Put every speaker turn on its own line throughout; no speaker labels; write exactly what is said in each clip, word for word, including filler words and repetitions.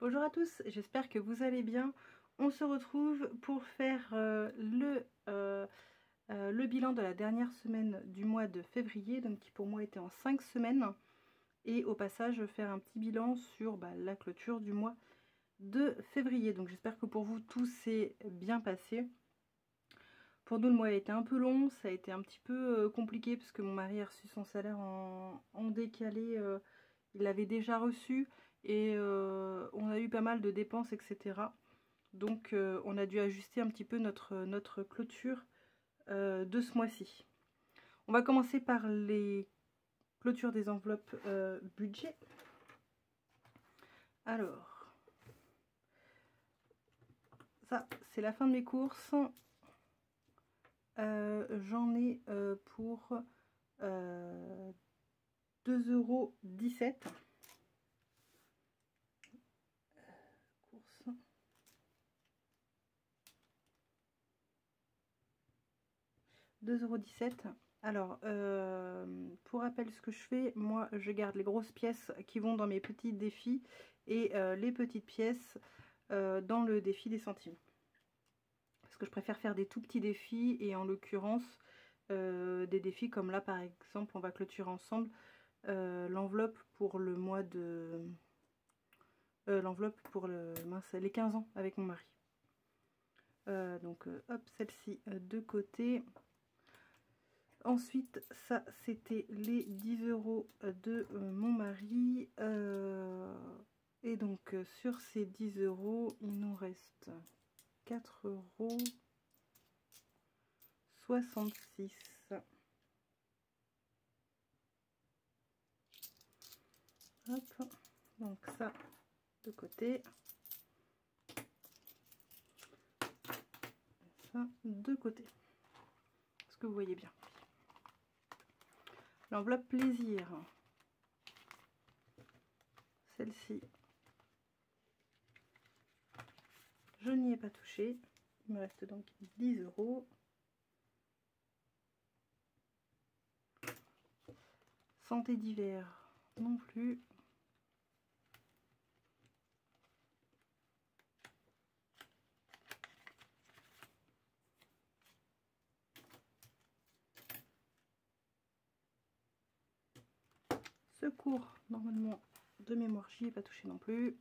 Bonjour à tous, j'espère que vous allez bien. On se retrouve pour faire euh, le, euh, euh, le bilan de la dernière semaine du mois de février, donc qui pour moi était en cinq semaines. Et au passage faire un petit bilan sur bah, la clôture du mois de février. Donc j'espère que pour vous tout s'est bien passé. Pour nous le mois a été un peu long, ça a été un petit peu euh, compliqué parce que mon mari a reçu son salaire en, en décalé, euh, il l'avait déjà reçu. Et euh, on a eu pas mal de dépenses, et cetera. Donc euh, on a dû ajuster un petit peu notre, notre clôture euh, de ce mois-ci. On va commencer par les clôtures des enveloppes euh, budget. Alors, ça c'est la fin de mes courses. Euh, J'en ai euh, pour euh, deux euros dix-sept. Courses. deux euros dix-sept. Alors, euh, pour rappel, ce que je fais, moi, je garde les grosses pièces qui vont dans mes petits défis et euh, les petites pièces euh, dans le défi des centimes. Parce que je préfère faire des tout petits défis et en l'occurrence, euh, des défis comme là, par exemple, on va clôturer ensemble euh, l'enveloppe pour le mois de... Euh, l'enveloppe pour le, mince, les quinze ans avec mon mari. Euh, donc, euh, hop, celle-ci euh, de côté. Ensuite, ça, c'était les dix euros de euh, mon mari. Euh, et donc, euh, sur ces dix euros, il nous reste quatre euros soixante-six. Hop, donc ça, de côté. Ça, de côté. Est-ce que vous voyez bien? L'enveloppe plaisir. Celle-ci, je n'y ai pas touché. Il me reste donc dix euros. Santé d'hiver non plus. Secours, normalement, de mémoire, j'y ai pas touché non plus.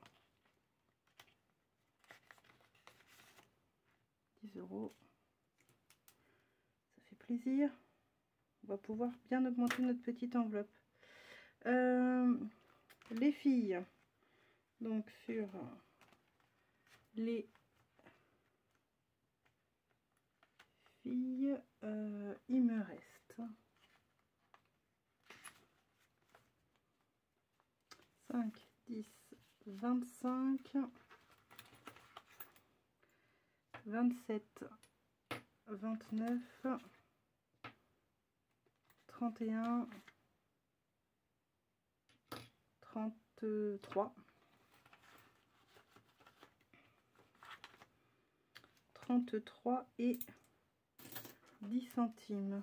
dix euros. Ça fait plaisir. On va pouvoir bien augmenter notre petite enveloppe. Euh, les filles. Donc sur les filles, euh, il me reste cinq, dix, vingt-cinq, vingt-sept, vingt-neuf, trente et un, trente-trois, trente-trois et dix centimes.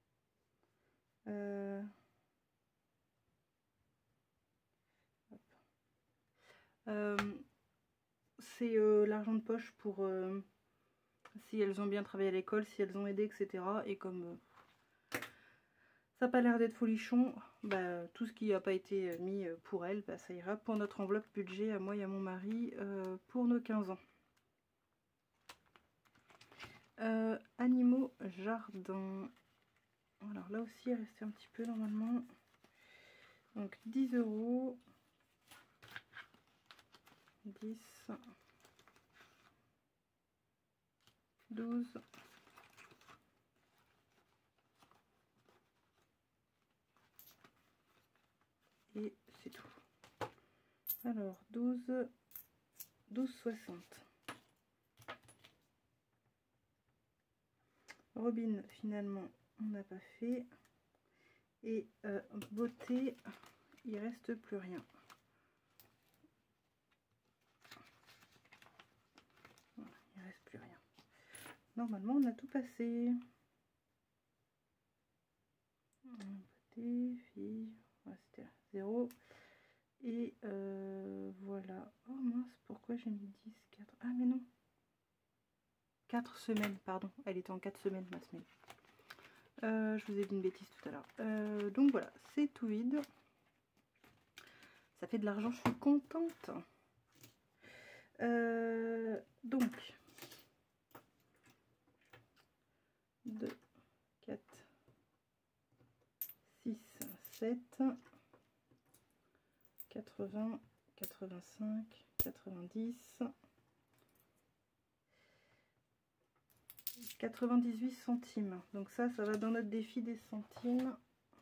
Euh, euh, c'est euh, l'argent de poche pour euh, si elles ont bien travaillé à l'école, si elles ont aidé, et cetera. Et comme euh, ça n'a pas l'air d'être folichon, bah, tout ce qui n'a pas été mis pour elles, bah, ça ira pour notre enveloppe budget à moi et à mon mari euh, pour nos quinze ans. Euh, animaux jardin. Alors là aussi, il restait un petit peu normalement. Donc dix euros. dix. douze. Et c'est tout. Alors douze. douze soixante. Robin, finalement, on n'a pas fait. Et euh, beauté, il reste plus rien. Voilà, il reste plus rien. Normalement, on a tout passé. Beauté, fille, ouais, c'était zéro. Et euh, voilà. Oh mince, pourquoi j'ai mis dix, quatre? Ah mais non, quatre semaines, pardon, elle était en quatre semaines ma semaine. Euh, je vous ai dit une bêtise tout à l'heure. Euh, donc voilà, c'est tout vide. Ça fait de l'argent, je suis contente. Euh, donc, deux, quatre, six, sept, quatre-vingts, quatre-vingt-cinq, quatre-vingt-dix, quatre-vingt-dix-huit centimes. Donc ça, ça va dans notre défi des centimes.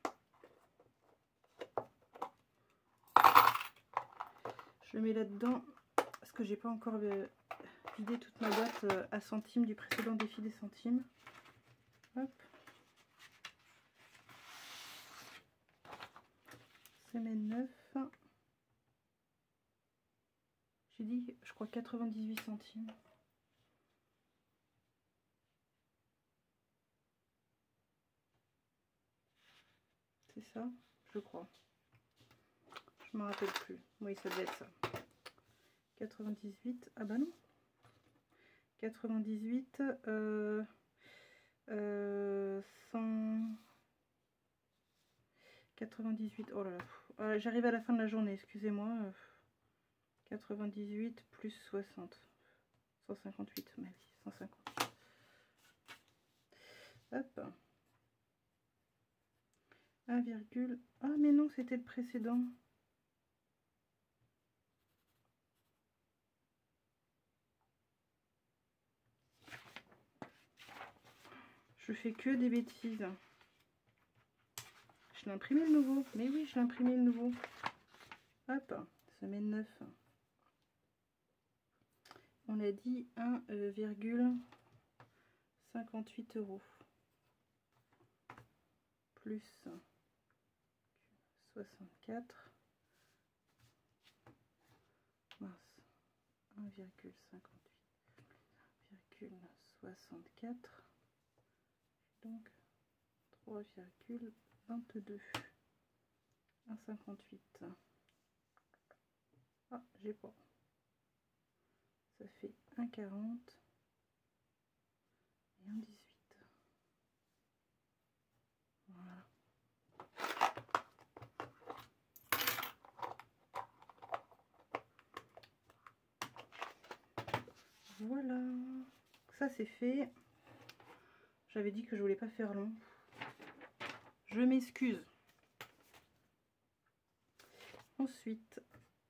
Je le mets là-dedans parce que j'ai pas encore euh, vidé toute ma boîte euh, à centimes du précédent défi des centimes. Hop. Semaine neuf. J'ai dit, je crois, quatre-vingt-dix-huit centimes. C'est ça, je crois. Je me rappelle plus. Oui, ça doit être ça. quatre-vingt-dix-huit. Ah bah non. quatre-vingt-dix-huit. Euh, euh, cent quatre-vingt-dix-huit. Oh là là. Euh, J'arrive à la fin de la journée, excusez-moi. quatre-vingt-dix-huit plus soixante. cent cinquante-huit. Mais oui, cent cinquante. Hop. un, ah mais non, c'était le précédent. Je fais que des bêtises. Je l'ai imprimé le nouveau. Mais oui, je l'ai imprimé le nouveau. Hop, semaine neuf. On a dit un virgule cinquante-huit euros. Plus soixante-quatre. Mince. un virgule cinquante-huit. un virgule soixante-quatre. Donc trois virgule vingt-deux. un virgule cinquante-huit. Ah, j'ai pas. Ça fait un virgule quarante et un virgule dix-huit. Voilà. Voilà. Ça c'est fait. J'avais dit que je voulais pas faire long. Je m'excuse. Ensuite,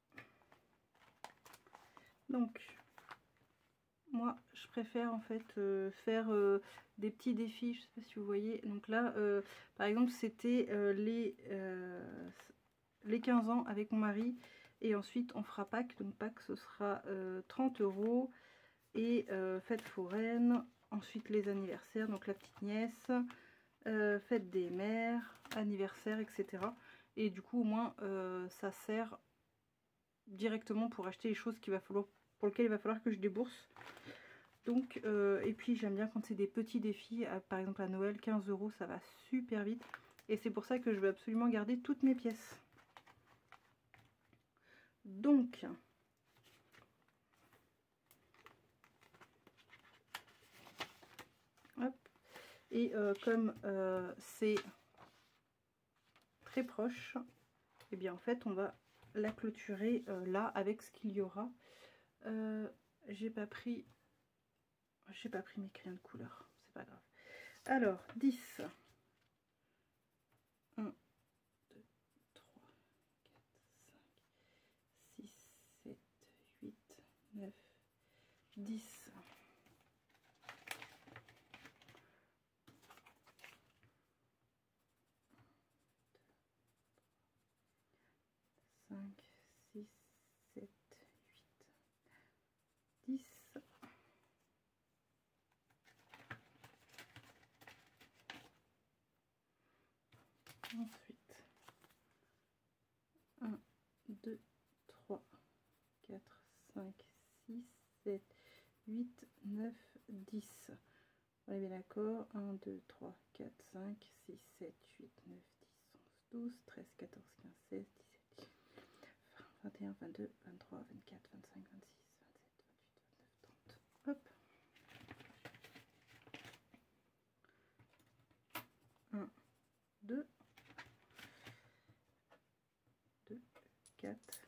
donc, moi, je préfère en fait euh, faire euh, des petits défis. Je sais pas si vous voyez. Donc là, euh, par exemple, c'était euh, les, euh, les quinze ans avec mon mari. Et ensuite, on fera Pâques. Donc Pâques, ce sera euh, trente euros. Et euh, fête foraine. Ensuite, les anniversaires. Donc la petite nièce. Euh, fête des mères, anniversaire, et cetera. Et du coup, au moins, euh, ça sert directement pour acheter les choses qu'il va falloir, pour lesquelles il va falloir que je débourse. Donc, euh, et puis j'aime bien quand c'est des petits défis, à, par exemple à Noël, quinze euros, ça va super vite. Et c'est pour ça que je veux absolument garder toutes mes pièces. Donc, hop. Et euh, comme euh, c'est très proche, et bien en fait on va la clôturer euh, là avec ce qu'il y aura. Euh, j'ai pas pris j'ai pas pris mes crayons de couleur, c'est pas grave. Alors dix, un, deux, trois, quatre, cinq, six, sept, huit, neuf, dix. cinq, six, sept, huit, dix. Ensuite, un, deux, trois, quatre, cinq, six, sept, huit, neuf, dix. On est bien d'accord. un, deux, trois, quatre, cinq, six, sept, huit, neuf, dix, onze, douze, treize, quatorze, quinze, seize, dix-sept, vingt et un, vingt-deux, vingt-trois, vingt-quatre, vingt-cinq, vingt-six, quatre.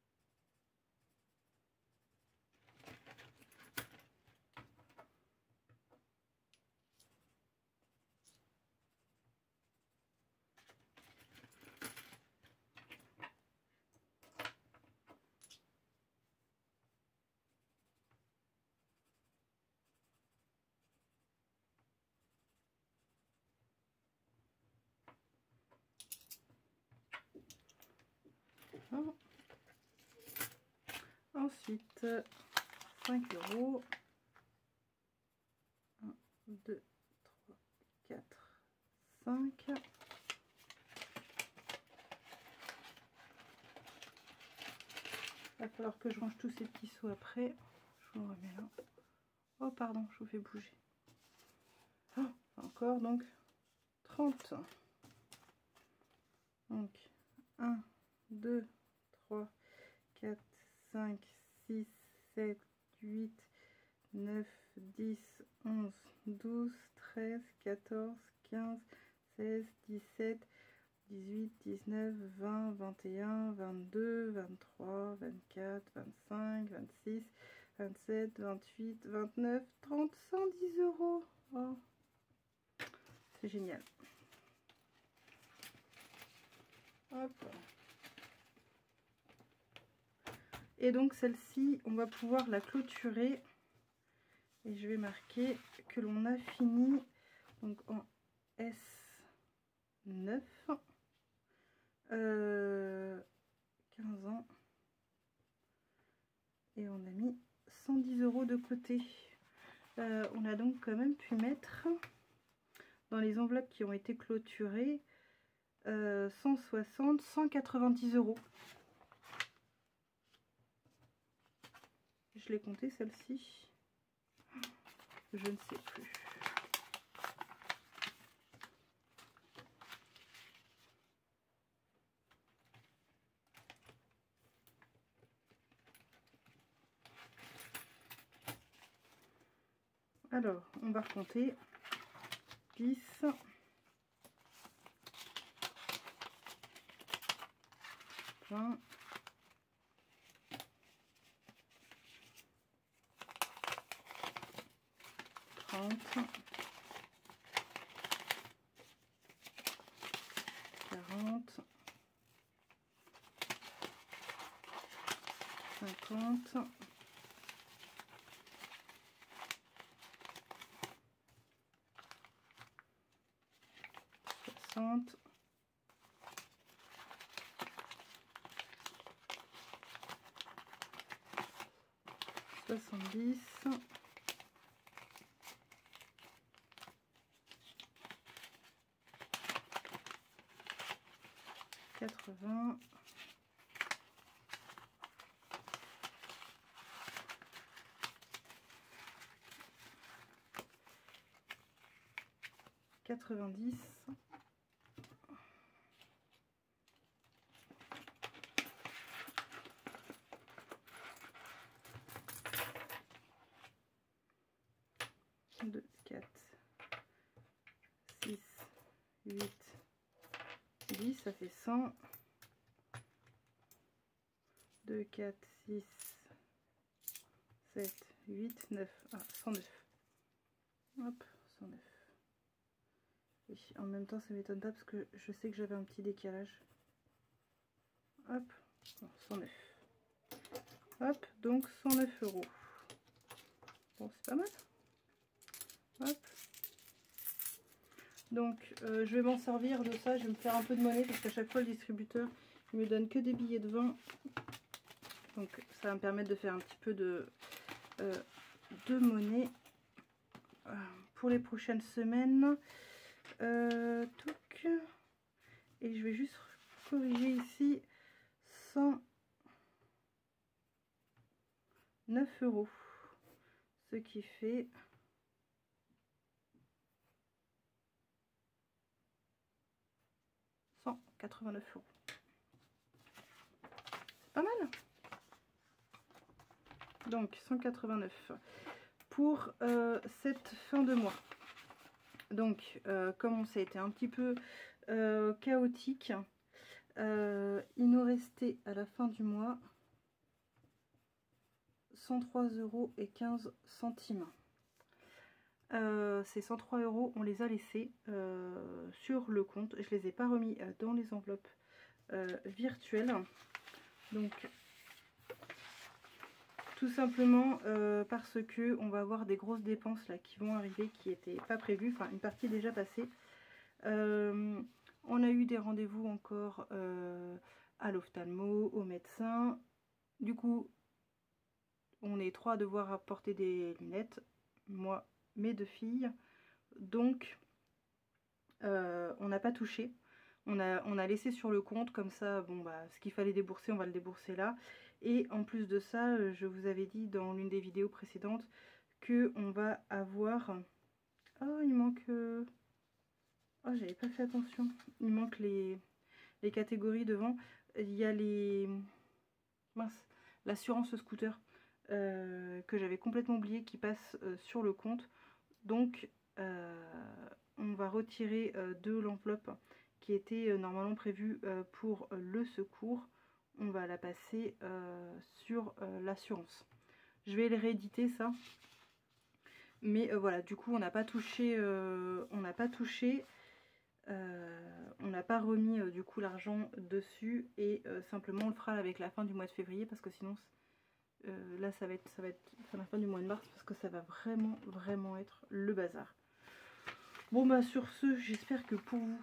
Ensuite, cinq euros. un, deux, trois, quatre, cinq. Il va falloir que je range tous ces petits sous après. Je vous remets là. Oh, pardon, je vous fais bouger. Oh, encore donc trente. Donc, un, deux, trois, quatre, cinq, six, sept, huit, neuf, dix, onze, douze, treize, quatorze, quinze, seize, dix-sept, dix-huit, dix-neuf, vingt, vingt et un, vingt-deux, vingt-trois, vingt-quatre, vingt-cinq, vingt-six, vingt-sept, vingt-huit, vingt-neuf, trente, cent dix euros. Oh, c'est génial. Hop. Et donc celle-ci, on va pouvoir la clôturer. Et je vais marquer que l'on a fini donc en S neuf, euh, quinze ans. Et on a mis cent dix euros de côté. Euh, on a donc quand même pu mettre dans les enveloppes qui ont été clôturées euh, cent soixante, cent quatre-vingt-dix euros. Je l'ai compté celle-ci. Je ne sais plus. Alors, on va recompter. dix, vingt, trente, quarante, cinquante, soixante, soixante-dix, quatre-vingts, quatre-vingt-dix, deux, quatre, six, huit, dix, ça fait cent. deux, quatre, six, sept, huit, neuf. Ah, cent neuf. Hop, cent neuf. Et en même temps, ça m'étonne pas parce que je sais que j'avais un petit décalage. Hop, bon, cent neuf. Hop, donc cent neuf euros. Bon, c'est pas mal. Hop. Donc, euh, je vais m'en servir de ça. Je vais me faire un peu de monnaie parce qu'à chaque fois, le distributeur, il me donne que des billets de vingt. Donc, ça va me permettre de faire un petit peu de, euh, de monnaie euh, pour les prochaines semaines. Euh, touc. Et je vais juste corriger ici cent neuf euros. Ce qui fait cent quatre-vingt-neuf euros. C'est pas mal. Donc cent quatre-vingt-neuf pour euh, cette fin de mois. Donc euh, comme ça a été un petit peu euh, chaotique, Euh, il nous restait à la fin du mois cent trois euros et quinze centimes. Euh, ces cent trois euros, on les a laissés euh, sur le compte. Je les ai pas remis euh, dans les enveloppes euh, virtuelles. Donc, tout simplement euh, parce que on va avoir des grosses dépenses là qui vont arriver, qui n'étaient pas prévues. Enfin, une partie est déjà passée. Euh, on a eu des rendez-vous encore euh, à l'ophtalmo, au médecin. Du coup, on est trois à devoir apporter des lunettes. Moi, mes deux filles. Donc, euh, on n'a pas touché. On a, on a laissé sur le compte, comme ça, bon bah, ce qu'il fallait débourser, on va le débourser là. Et en plus de ça, je vous avais dit dans l'une des vidéos précédentes que on va avoir... Oh, il manque... Euh... Oh, j'avais pas fait attention. Il manque les, les catégories devant. Il y a les... Mince, l'assurance scooter euh, que j'avais complètement oublié qui passe euh, sur le compte. Donc, euh, on va retirer euh, de l'enveloppe qui était euh, normalement prévue euh, pour euh, le secours. On va la passer euh, sur euh, l'assurance. Je vais le rééditer ça. Mais euh, voilà, du coup, on n'a pas touché, euh, on n'a pas touché, euh, on n'a pas remis euh, du coup l'argent dessus et euh, simplement on le fera avec la fin du mois de février parce que sinon, euh, là, ça va être, ça va être à la fin du mois de mars parce que ça va vraiment, vraiment être le bazar. Bon bah sur ce, j'espère que pour vous,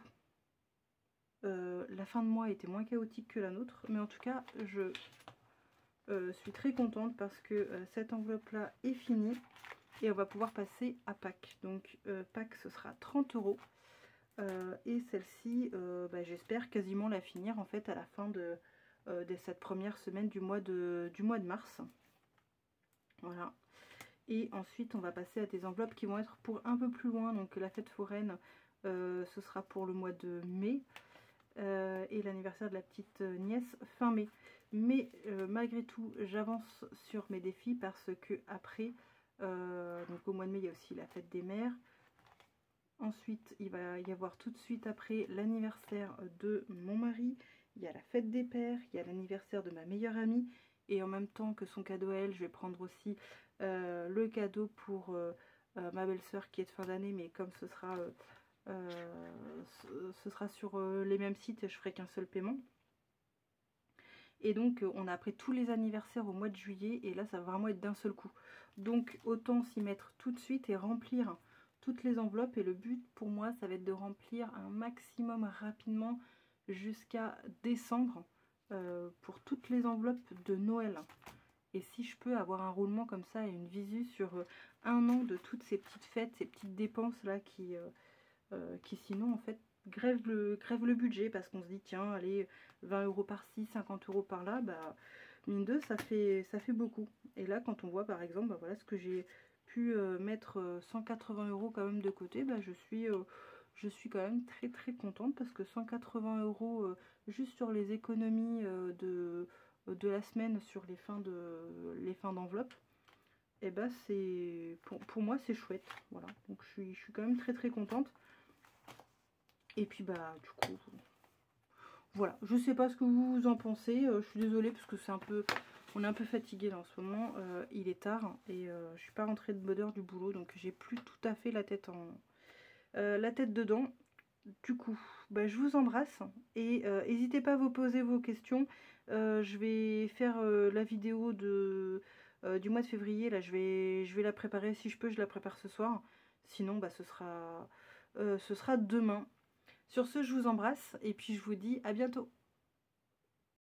euh, la fin de mois était moins chaotique que la nôtre. Mais en tout cas, je euh, suis très contente parce que euh, cette enveloppe-là est finie. Et on va pouvoir passer à Pâques. Donc euh, Pâques, ce sera trente euros. Euh, et celle-ci, euh, bah, j'espère quasiment la finir en fait à la fin de, euh, de cette première semaine du mois de, du mois de mars. Voilà. Et ensuite, on va passer à des enveloppes qui vont être pour un peu plus loin. Donc la fête foraine, euh, ce sera pour le mois de mai. Euh, et l'anniversaire de la petite nièce fin mai. Mais euh, malgré tout, j'avance sur mes défis parce que après, euh, donc au mois de mai, il y a aussi la fête des mères. Ensuite, il va y avoir tout de suite après l'anniversaire de mon mari. Il y a la fête des pères, il y a l'anniversaire de ma meilleure amie. Et en même temps que son cadeau à elle, je vais prendre aussi euh, le cadeau pour euh, euh, ma belle-sœur qui est de fin d'année. Mais comme ce sera, euh, euh, ce, ce sera sur euh, les mêmes sites, je ferai qu'un seul paiement. Et donc euh, on a après tous les anniversaires au mois de juillet. Et là, ça va vraiment être d'un seul coup. Donc autant s'y mettre tout de suite et remplir toutes les enveloppes. Et le but pour moi, ça va être de remplir un maximum rapidement jusqu'à décembre. Euh, pour toutes les enveloppes de Noël. Et si je peux avoir un roulement comme ça et une visu sur euh, un an de toutes ces petites fêtes, ces petites dépenses là qui, euh, euh, qui sinon en fait grèvent le, grèvent le budget parce qu'on se dit tiens allez vingt euros par-ci, cinquante euros par-là, bah mine de ça fait, ça fait beaucoup. Et là quand on voit par exemple, bah, voilà ce que j'ai pu euh, mettre euh, cent quatre-vingts euros quand même de côté, bah, je suis... Euh, Je suis quand même très très contente parce que cent quatre-vingts euros euh, juste sur les économies euh, de, de la semaine sur les fins de les fins d'enveloppe, et bah c'est pour, pour moi c'est chouette. Voilà, donc je suis, je suis quand même très très contente. Et puis bah du coup voilà, je sais pas ce que vous en pensez, euh, je suis désolée parce que c'est un peu, on est un peu fatigué là en ce moment, euh, il est tard et euh, je suis pas rentrée de bonne heure du boulot, donc j'ai plus tout à fait la tête en Euh, la tête dedans. Du coup, bah, je vous embrasse et n'hésitez euh, pas à vous poser vos questions. Euh, je vais faire euh, la vidéo de, euh, du mois de février. Là, je vais, je vais la préparer. Si je peux, je la prépare ce soir. Sinon, bah, ce sera, euh, ce sera demain. Sur ce, je vous embrasse et puis je vous dis à bientôt.